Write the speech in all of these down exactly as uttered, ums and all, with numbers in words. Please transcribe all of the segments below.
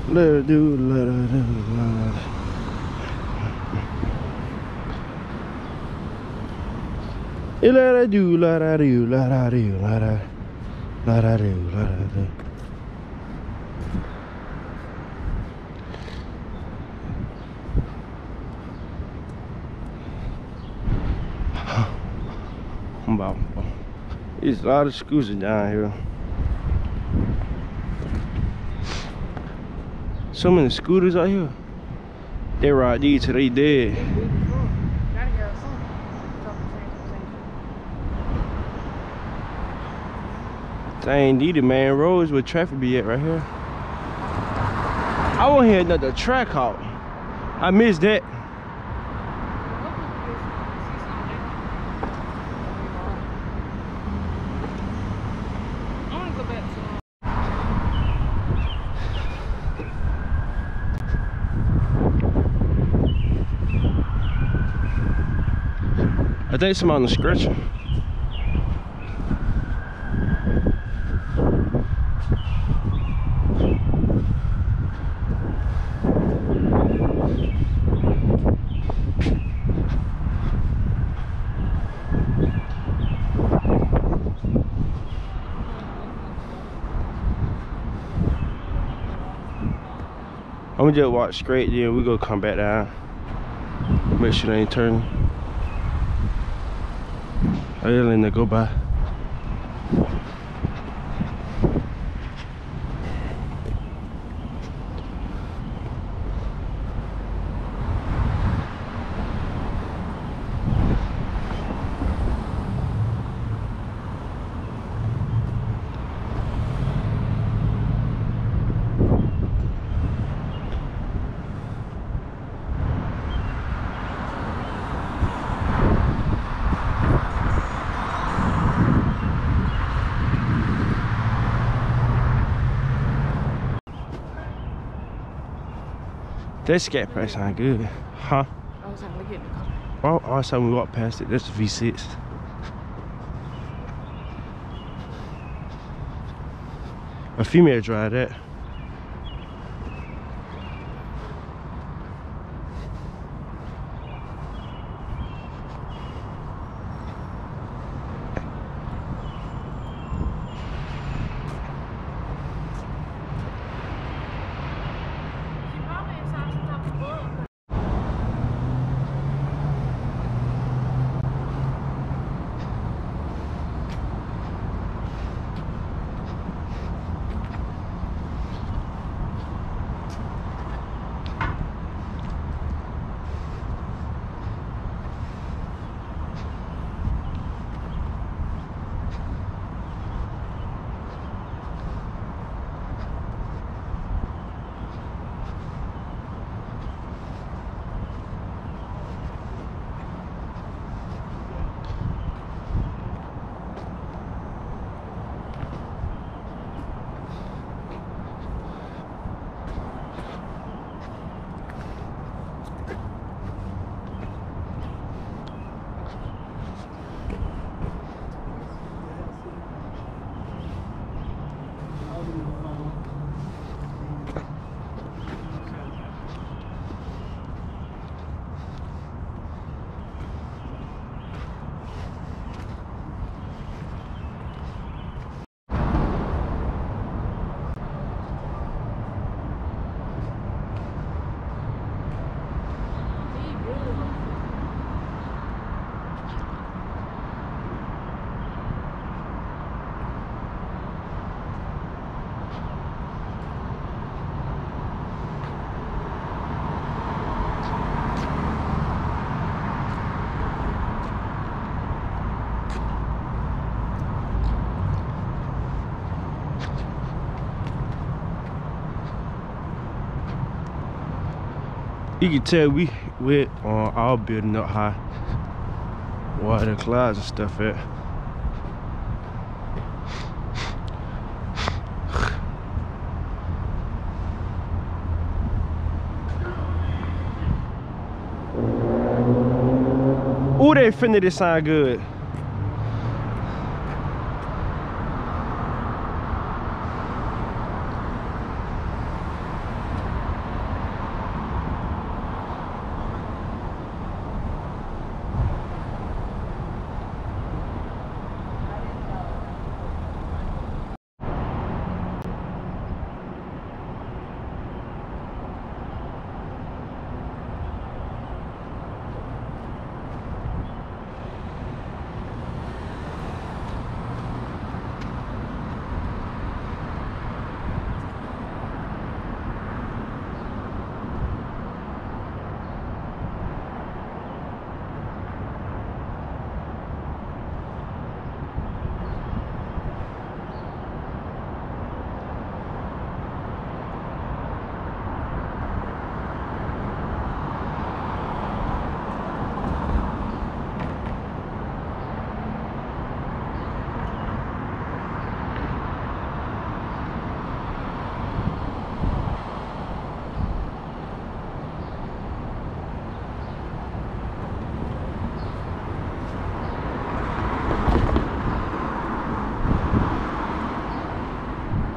Let her do, let her do, let her do. Let her do, let her do, let her do, let her, let her do, let her do. I'm about, there's a lot of scooters down here. So many scooters out here. They ride these till they dead. Dang, these the main roads where traffic be at right here. I want to hear another track out. I missed that. I think somebody on the stretcher. I'm gonna just walk straight, then we gonna come back down. Make sure they ain't turning. I just letting it go by. That scat price sound good, huh? I was like, look at the car. Well, all of a sudden we walk past it, that's the V six. A female drive that. You can tell we went on our building up high. Where the clouds and stuff at. Ooh, that Infiniti sound good.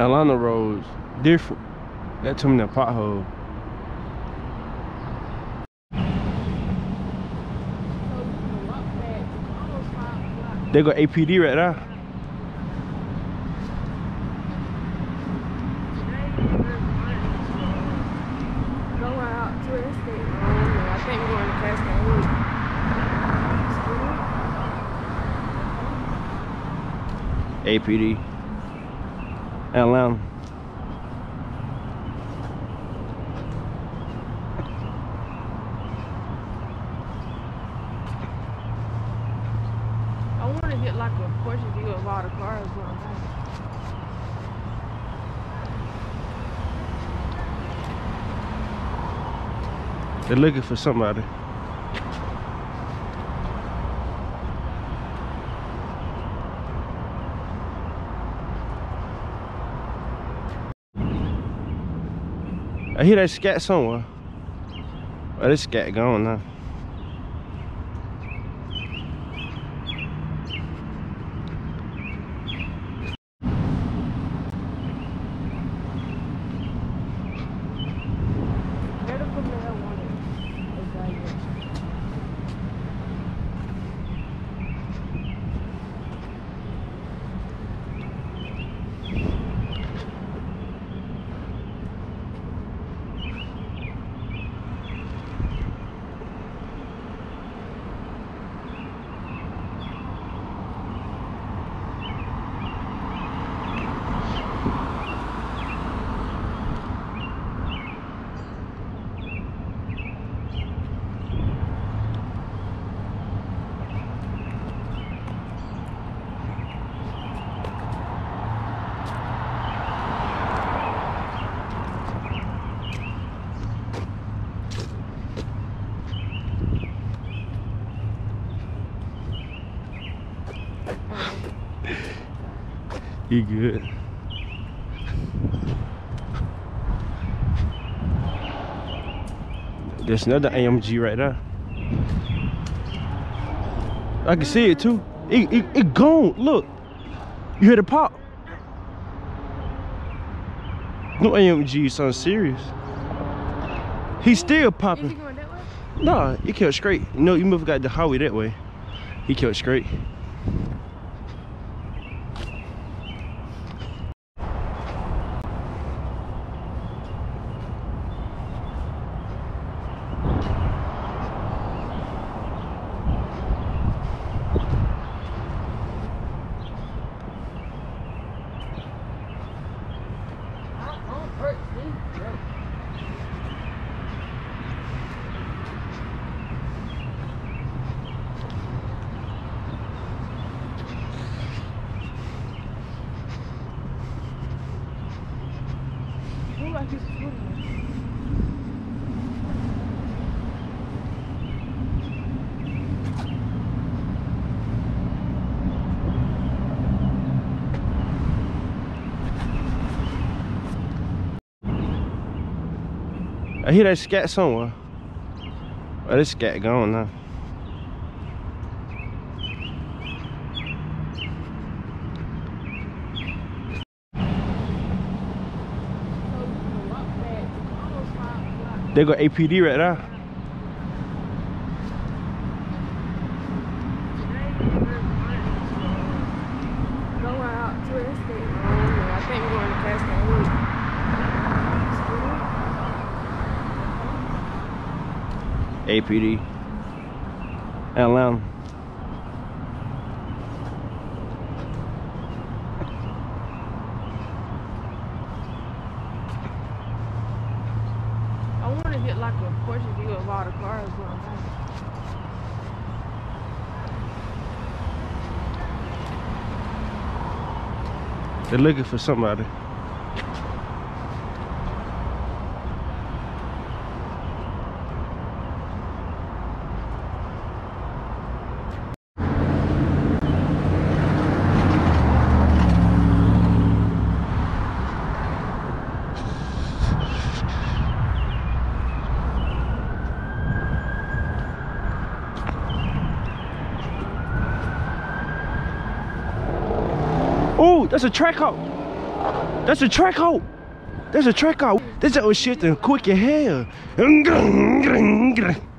Atlanta roads different. Got too many potholes. They got A P D right now. A P D, Atlanta. I want to get like a portion view of all the cars going by. They're looking for somebody. I hear that scat somewhere. Oh, this scat gone now. You good? There's another A M G right there. I can see it too. It, it, it gone. Look. You hear the pop? No A M G, something serious. He's still popping. Is he going that way? Nah, he kept straight. You know, you must have got the highway that way. He kept straight. I hear that scat somewhere. Oh, this scat gone now. They got A P D right now. Go out to the state. I think we're going to Cascade. A P D, Atlanta. I want to get like a portion view of all the cars going by. They're looking for somebody. Oh, that's a track out. That's a track out. That's a track out. That's that was shifting quick as hell.